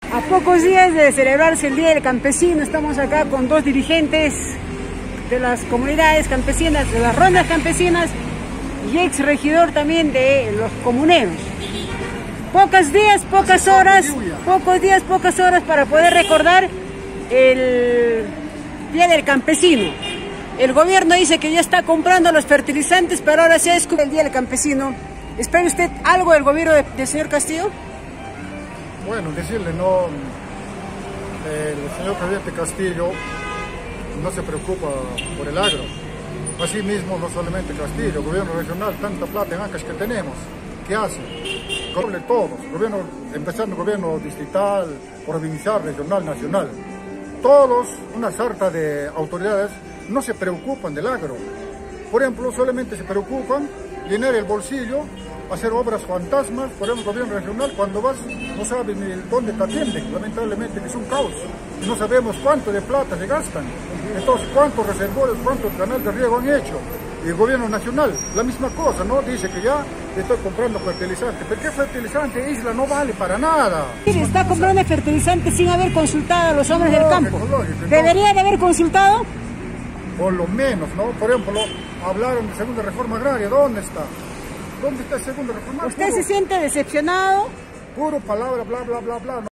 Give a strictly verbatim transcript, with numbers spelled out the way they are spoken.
A pocos días de celebrarse el Día del Campesino, estamos acá con dos dirigentes de las comunidades campesinas, de las rondas campesinas y ex regidor también de los comuneros. Pocos días, pocas horas, pocos días, pocas horas para poder recordar el Día del Campesino. El gobierno dice que ya está comprando los fertilizantes, pero ahora se descubre el Día del Campesino. ¿Espera usted algo del gobierno de, del señor Castillo? Bueno, decirle, no, el señor presidente Castillo no se preocupa por el agro. Asimismo, no solamente Castillo, el gobierno regional, tanta plata en Ancash que tenemos, ¿qué hace? Cobre todos, gobierno, empezando el gobierno distrital, provincial, regional, nacional. Todos, una sarta de autoridades, no se preocupan del agro. Por ejemplo, solamente se preocupan llenar el bolsillo, hacer obras fantasmas. Por ejemplo, el gobierno regional, cuando vas, no sabes ni dónde te atienden, lamentablemente, que es un caos. No sabemos cuánto de plata se gastan. Entonces, cuántos reservorios, cuántos canales de riego han hecho. Y el gobierno nacional, la misma cosa, ¿no? Dice que ya estoy comprando fertilizante. ¿Pero qué fertilizante? Isla no vale para nada. Mire, está comprando fertilizante sin haber consultado a los hombres del campo. Lógico, ¿Debería de haber consultado? Por lo menos, ¿no? Por ejemplo, hablaron de segunda reforma agraria. ¿Dónde está? ¿Dónde está la segunda reforma? ¿Usted puro, se siente decepcionado? Puro palabra, bla, bla, bla, bla. ¿no?